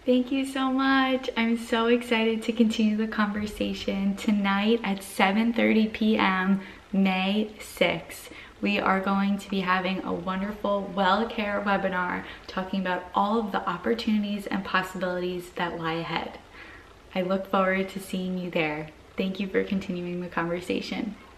Thank you so much. I'm so excited to continue the conversation. Tonight at 7:30 p.m., May 6th, we are going to be having a wonderful WellCare webinar talking about all of the opportunities and possibilities that lie ahead. I look forward to seeing you there. Thank you for continuing the conversation.